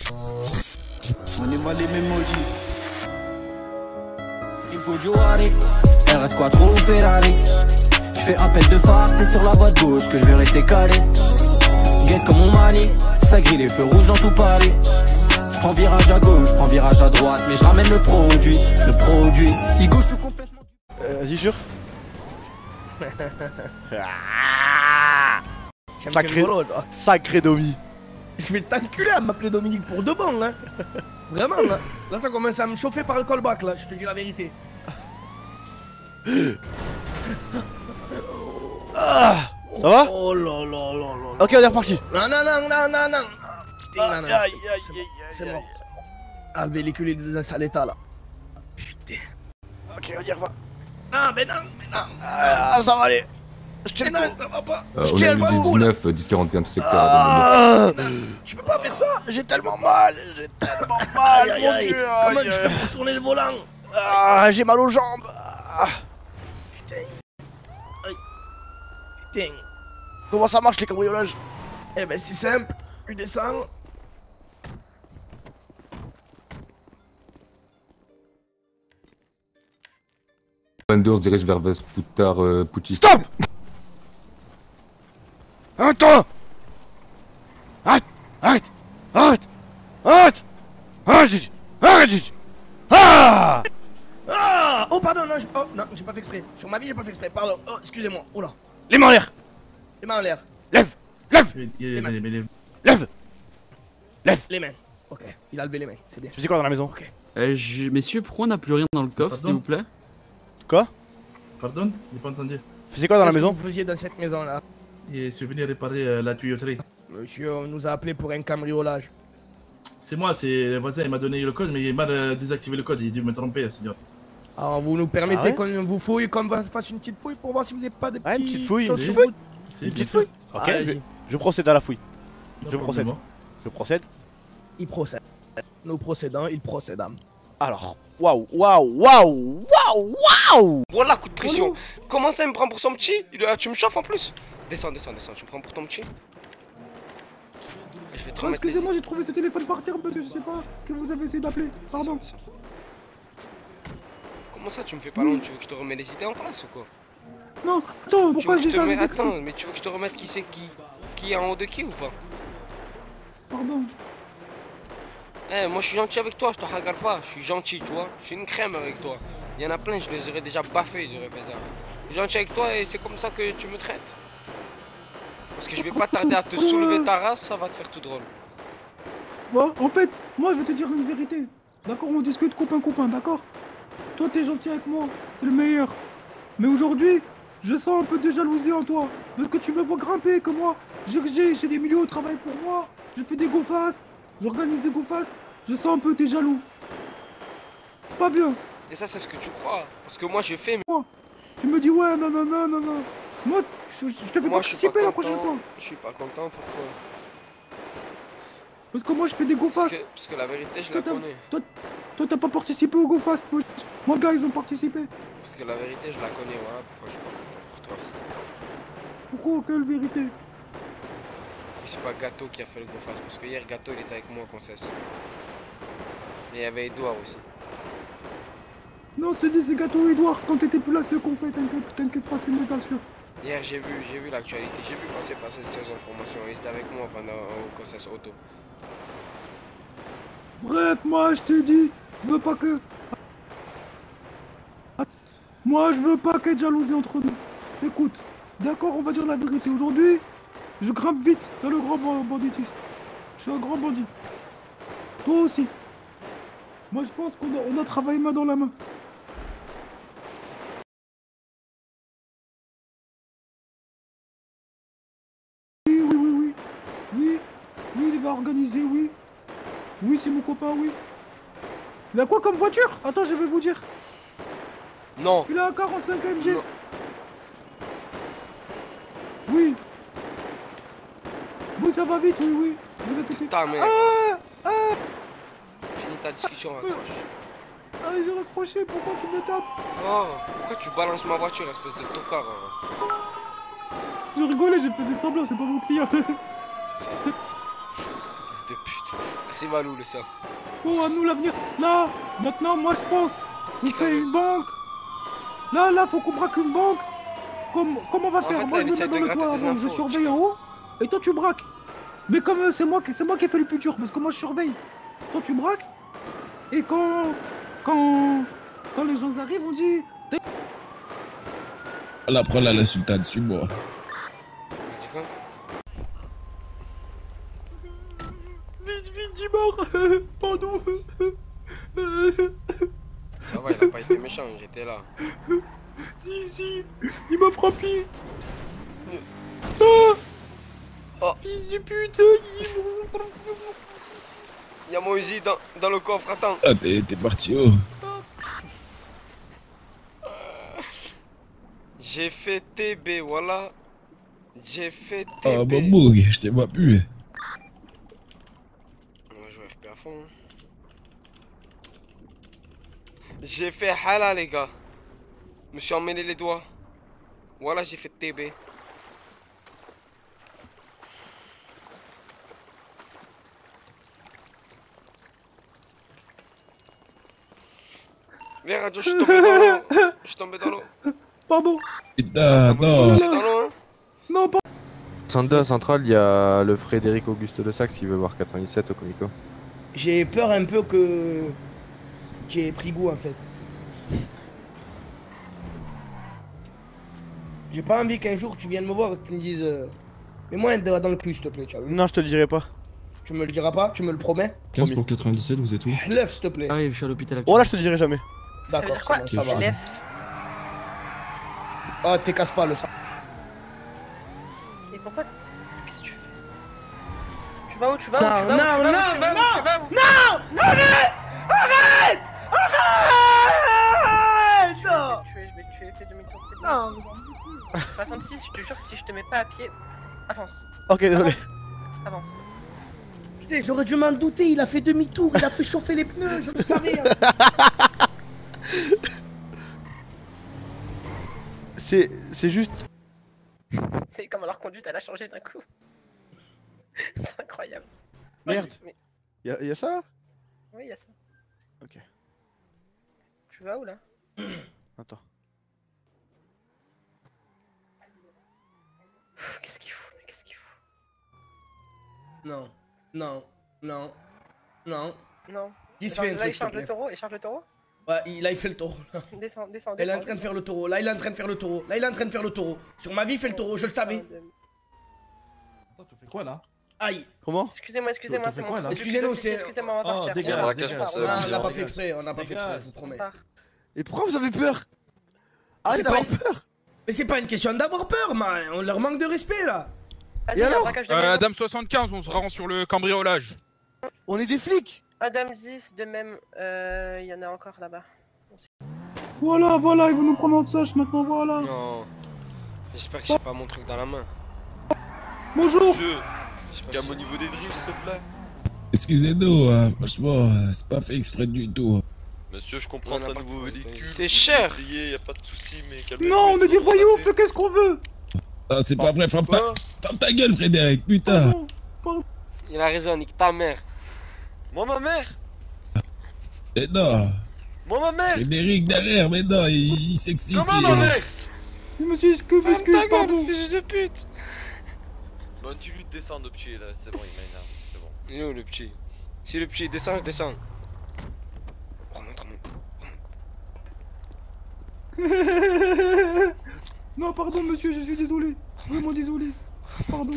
On est mal les mêmes maudits. Il faut du Wari. RS Quattro ou Ferrari. Je fais appel de phare, c'est sur la voie de gauche que je vais rester calé. Guette comme mon mani, ça grille les feux rouges dans tout Paris. Je prends virage à gauche, je prends virage à droite, mais je ramène le produit. Igo, je suis complètement... Vas-y, jure. Sacré Domi. Je vais t'enculer à m'appeler Dominique pour de bon, hein. Vraiment, là. Là, ça commence à me chauffer par le callback, là. Je te dis la vérité. Ah, ça va? Oh là là là là. Ok, on est reparti. Non, non, non, non, non, non. Putain, non, non. C'est mort. Ah, le véhicule est dans un sale état, là. Putain. Ok, on y reva. Non, mais non, mais non. Ah, ça va aller. Je tiens le coup. Ça va pas. On est le 19, 1041 tout secteur. Tu peux pas faire ça. J'ai tellement mal, mon Dieu. Comment tu fais pour tourner le volant? Ah, j'ai mal aux jambes. Putain. Aïe. Putain. Comment ça marche les cambriolages? Eh ben c'est simple, tu descends. On se dirige vers Vesputar Pucci. Stop! Attends! Arrête! Arrête! Arrête! Arrête! Arrête! Arrête! Ah! Ah! Oh pardon, non, j'ai pas fait exprès. Sur ma vie, j'ai pas fait exprès, pardon. Oh, excusez-moi. Oh là. Les mains en l'air! Les mains en l'air. Lève! Lève! Les mains. Lève! Lève! Les mains. Ok, il a levé les mains, c'est bien. Tu faisais quoi dans la maison? Ok. Messieurs, pourquoi on n'a plus rien dans le coffre, s'il vous plaît? Quoi? Pardon? J'ai pas entendu. Tu faisais quoi dans la Qu'est-ce maison? que vous faisiez dans cette maison-là? Et c'est venu réparer la tuyauterie. Monsieur, on nous a appelé pour un cambriolage. C'est moi, c'est le voisin, il m'a donné le code, mais il m'a mal désactivé le code, il a dû me tromper, seigneur. Alors vous nous permettez ouais qu'on vous fouille, qu'on fasse une petite fouille pour voir si vous n'avez pas des petits... Ah, une petite fouille, choses une sur petite vous? Une petite fouille? Ok, Allez-y. je procède à la fouille. Non Je procède. problème. Je procède. Il procède. Nous procédons, il procédons. Alors, waouh, waouh, waouh, waouh, waouh! Voilà, coup de pression. Comment ça, il me prend pour son petit? Tu me chauffes en plus. Descends, descends, descends. Tu me prends pour ton petit? Je vais te remettre. Excusez-moi, j'ai trouvé ce téléphone par terre parce que je sais pas que vous avez essayé d'appeler. Pardon. Comment ça, tu me fais pas long? Tu veux que je te remette les idées en place ou quoi? Non, attends, Tu pourquoi veux que j'ai je te ça remette... Attends, mais tu veux que je te remette qui c'est qui est en haut de qui ou pas? Pardon. Eh, moi je suis gentil avec toi, je te regarde pas. Je suis gentil, tu vois. Je suis une crème avec toi. Il y en a plein, je les aurais déjà baffés, j'aurais fait ça. Je suis gentil avec toi et c'est comme ça que tu me traites. Parce que je vais pas tarder à te soulever ta race, ça va te faire tout drôle. Bon, en fait, moi je vais te dire une vérité. D'accord, on discute copain, d'accord? Toi t'es gentil avec moi, t'es le meilleur. Mais aujourd'hui, je sens un peu de jalousie en toi. Parce que tu me vois grimper comme moi. J'ai des milieux au travail pour moi. Je fais des go-fast. J'organise des go-fast. Je sens un peu t'es jaloux. C'est pas bien. Et ça, c'est ce que tu crois. Parce que moi je fais. Mais... Tu me dis ouais, non. Moi, je te fais participer la prochaine fois. Je suis pas content, pourquoi? Parce que moi je fais des go-fast. Parce que la vérité, je la connais. Toi t'as pas participé au go-fast. Moi, gars, ils ont participé. Parce que la vérité, je la connais, voilà pourquoi je suis pas content pour toi. Pourquoi? Quelle vérité? C'est pas Gâteau qui a fait le go-fast. Parce que hier, Gâteau, il était avec moi, qu'on cesse. Et il y avait Edouard aussi. Non, je te dis, c'est Gâteau Edouard. Quand t'étais plus là, c'est eux qu'on fait. T'inquiète pas, c'est méga sûr. Hier, j'ai vu l'actualité. J'ai vu passer ces informations. Et c'était avec moi pendant qu'on cesse auto. Bref, moi, je te dis, je veux pas que... Moi, je veux pas qu'il y ait de jalousie entre nous. Écoute, d'accord, on va dire la vérité. Aujourd'hui, je grimpe vite dans le grand banditisme. Je suis un grand bandit. Toi aussi. Moi, je pense qu'on a travaillé main dans la main. Oui, il va organiser, oui. Oui, c'est mon copain, oui. Il a quoi comme voiture? Attends, je vais vous dire. Non. Il a un 45 AMG. Non. Oui. Oui, ça va vite, oui. Vous inquiétez. Putain, mais... Ah Finis ta discussion, raccroche. Ah, j'ai raccroché, pourquoi tu me tapes? Oh, pourquoi tu balances ma voiture, espèce de tocard? Je rigolais, je faisais semblant, c'est pas mon client. Fils de pute. va où le surf? Oh, à nous l'avenir. Là, maintenant, moi je pense, on fait une banque. Là, faut qu'on braque une banque. Comment on va faire? fait, Moi là, je me il mets essaie dans de le gratter toit des avant, je infos, surveille en haut. Et toi tu braques. Mais comme c'est moi qui ai fait le plus dur, parce que moi je surveille. Toi tu braques. Et quand les gens arrivent, on dit. Là, prends la sultane, suis-moi. Tu dis quoi? Vite, Dimar. Pardon. Ça va, il a pas été méchant, j'étais là. Si, il m'a frappé. Oh. Fils de pute. Y'a mon Uzi dans le coffre, attends. Ah, t'es parti où? J'ai fait TB, voilà. J'ai fait TB. Ah, Bamboug, je te vois plus. On va jouer RP à fond. Hein. J'ai fait hala, les gars. Je me suis emmêlé les doigts. Voilà, j'ai fait TB. Viens, Radio, je suis tombé dans l'eau. Je suis tombé dans l'eau. Pardon. Putain, non. C'est dans l'eau, hein. Non, pas. 62 à Centrale, il y a le Frédéric Auguste de Saxe qui veut voir 97 au Comico. J'ai peur un peu que tu aies pris goût en fait. J'ai pas envie qu'un jour tu viennes me voir et que tu me dises mets-moi un doigt dans le cul s'il te plaît, tu vois. Non, je te le dirai pas. Tu me le diras pas, tu me le promets. 15 pour 97, vous êtes où? Lève s'il te plaît. Arrive, je suis à l'hôpital. Oh là, je te le dirai jamais. D'accord, quoi? c'est bon, ça va. Lève. Ah, t'es casse pas le sang. Et pourquoi? Qu'est-ce que tu fais? Tu vas où? Tu vas où? Non, Tu vas où? non, Tu vas où? non, Tu vas où? non, Tu vas où? Non! Arrête! Arrête! Arrête! Je vais te tuer, fais demi-tour. Non! 66, je te jure que si je te mets pas à pied, avance. Ok, désolé. Avance. Putain, j'aurais dû m'en douter, il a fait demi-tour, il a fait chauffer les pneus, je le savais. Hein. C'est juste. C'est comme leur conduite, elle a changé d'un coup. C'est incroyable. Merde. Mais- Y'a ça là? Oui, il y a ça. Ok. Tu vas où là? Attends. Qu'est-ce qu'il fout? Mais qu'est-ce qu'il fout? Non, non, non, non. Non. Dis, Là, fais un truc, il s'il te charge plaît. le taureau, il charge le taureau. Ouais, là il fait le taureau. Descends, descends, Elle est en descends. train de faire le taureau, là il est en train de faire le taureau, là il est en train de faire le taureau. Sur ma vie, il fait le taureau, je le savais. Attends, tu fais quoi là? Aïe. Comment? Excusez-moi, excusez-moi, T'as c'est fait mon quoi, là? tour. Excusez-nous, c'est- Excusez-moi, on va Oh, partir. dégage, On part, dégage. on part, On on n'a part. pas fait exprès, on n'a pas fait exprès, je vous On promets. part. Et pourquoi vous avez peur? Arrête C'est d'avoir pas- peur! Mais c'est pas une question d'avoir peur, man. On leur manque de respect là. Vas-y, Et il y a un alors braquage de maison. Dame 75, on se rend sur le cambriolage. On est des flics! Adam 10, de même, il y en a encore là-bas. Voilà, ils vont nous prendre en sage maintenant, voilà. Non. J'espère que j'ai pas mon truc dans la main. Bonjour. Monsieur, calme au niveau des drifts, s'il te plaît. Excusez-nous, hein, franchement, c'est pas fait exprès du tout. Monsieur, je comprends, c'est un nouveau véhicule. C'est cher. Essayez, y a pas de soucis, mais calmez-vous. Non, on est des voyous, on fait qu'est-ce qu'on veut. Ah, c'est pas vrai, ferme ta gueule, Frédéric, putain. Il a raison, nique ta mère. Moi, ma mère. Mais non. Moi, ma mère. Frédéric derrière, mais non, il s'excite. Comment, ma mère? Monsieur, m'excuse, pardon. Fils de pute. Bon, tu lui descends de pied, là, c'est bon, il m'énerve, c'est bon. Il est où le petit? Si le petit descend, je descends. Remonte. Non, pardon, monsieur, je suis désolé. Vraiment désolé. Pardon.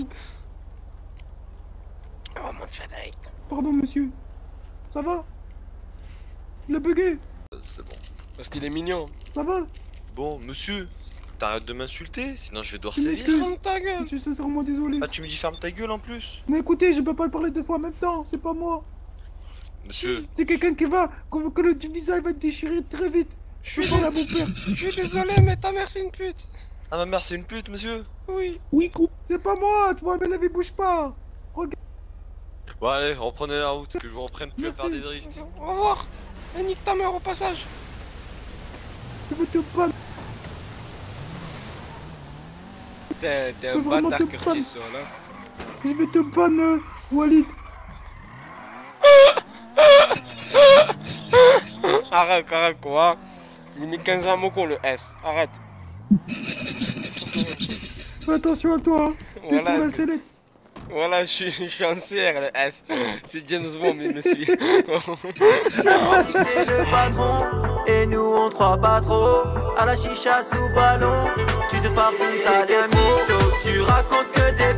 Remonte, Frédéric. Pardon, monsieur. Ça va? Il a bugué. C'est bon. Parce qu'il est mignon. Ça va? Bon, monsieur, t'arrêtes de m'insulter, sinon je vais devoir Je sévir. m'excuse. Ferme ta gueule. Je suis sincèrement désolé. Ah, tu me dis ferme ta gueule en plus. Mais écoutez, je peux pas parler deux fois en même temps, c'est pas moi. Monsieur, C'est quelqu'un qui va, que le visage va être déchiré très vite. Je suis Parle à mon père. Je suis désolé, mais ta mère c'est une pute. ah, ma mère c'est une pute, monsieur. Oui. Oui, coupe. C'est pas moi, tu vois, mais la vie bouge pas. Regarde. Bon, allez, reprenez la route, que je vous reprenne plus à Merci. faire des drifts. Au revoir. Et nique ta mère au passage. Je vais te pas. T'es un Vraiment bâtard, te Curtis, là. Je vais te ban, Walid. Arrête, quoi. Il met 15 ans à Moko, le S. Arrête. Fais attention à toi, hein. T'es sur la sellette. Voilà, je suis en CR, le S. C'est James Bond, il me suit. C'est le patron, et nous on te croit pas trop. À la chicha sous ballon, tu te parles où t'as des mythos. Tu racontes que des